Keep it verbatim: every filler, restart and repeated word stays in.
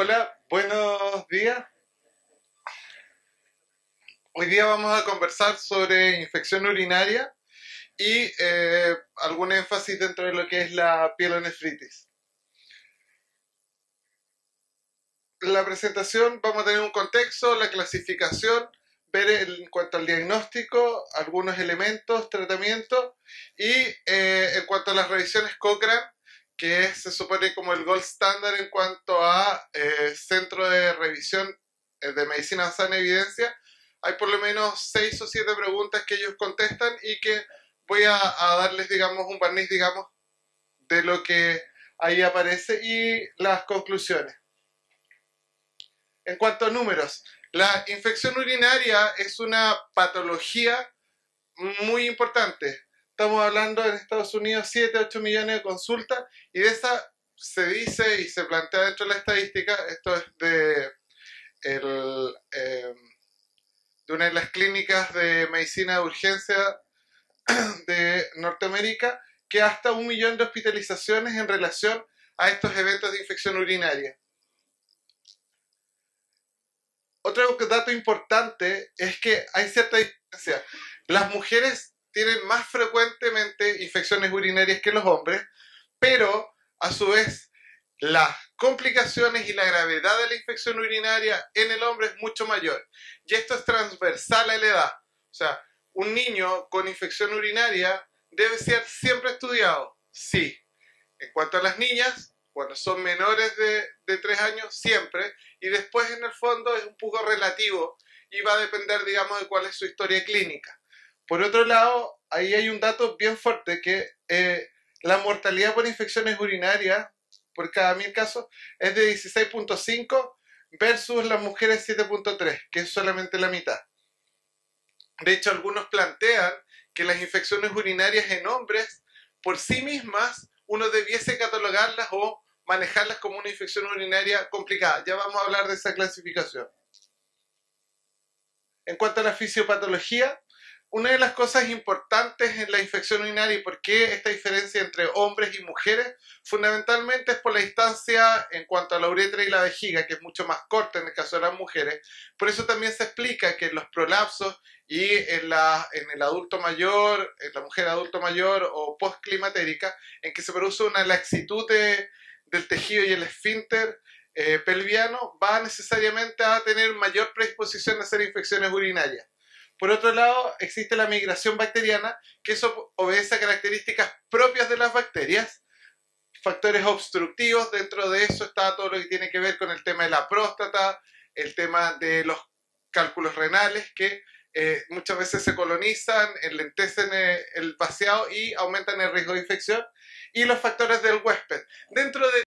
Hola, buenos días. Hoy día vamos a conversar sobre infección urinaria y eh, algún énfasis dentro de lo que es la pielonefritis. La presentación vamos a tener un contexto, la clasificación, ver el- en cuanto al diagnóstico, algunos elementos, tratamiento y eh, en cuanto a las revisiones Cochrane, que es, se supone como el gold standard en cuanto a eh, centro de revisión eh, de medicina basada en evidencia. Hay por lo menos seis o siete preguntas que ellos contestan y que voy a, a darles, digamos, un barniz, digamos, de lo que ahí aparece y las conclusiones. En cuanto a números, la infección urinaria es una patología muy importante. Estamos hablando en Estados Unidos siete a ocho millones de consultas y de esa se dice y se plantea dentro de la estadística, esto es de, el, eh, de una de las clínicas de medicina de urgencia de Norteamérica, que hasta un millón de hospitalizaciones en relación a estos eventos de infección urinaria. Otro dato importante es que hay cierta diferencia. Las mujeres tienen más frecuentemente infecciones urinarias que los hombres, pero a su vez las complicaciones y la gravedad de la infección urinaria en el hombre es mucho mayor. Y esto es transversal a la edad. O sea, un niño con infección urinaria debe ser siempre estudiado. Sí. En cuanto a las niñas, cuando son menores de, de tres años, siempre. Y después, en el fondo, es un poco relativo y va a depender, digamos, de cuál es su historia clínica. Por otro lado, ahí hay un dato bien fuerte que eh, la mortalidad por infecciones urinarias por cada mil casos es de dieciséis punto cinco versus las mujeres siete punto tres, que es solamente la mitad. De hecho, algunos plantean que las infecciones urinarias en hombres por sí mismas uno debiese catalogarlas o manejarlas como una infección urinaria complicada. Ya vamos a hablar de esa clasificación. En cuanto a la fisiopatología, una de las cosas importantes en la infección urinaria y por qué esta diferencia entre hombres y mujeres, fundamentalmente es por la distancia en cuanto a la uretra y la vejiga, que es mucho más corta en el caso de las mujeres. Por eso también se explica que en los prolapsos y en, la, en el adulto mayor, en la mujer adulto mayor o postclimatérica, en que se produce una laxitud de, del tejido y el esfínter eh, pelviano, va necesariamente a tener mayor predisposición a hacer infecciones urinarias. Por otro lado, existe la migración bacteriana, que eso obedece a características propias de las bacterias, factores obstructivos. Dentro de eso está todo lo que tiene que ver con el tema de la próstata, el tema de los cálculos renales, que eh, muchas veces se colonizan, enlentecen el vaciado y aumentan el riesgo de infección, y los factores del huésped. Dentro de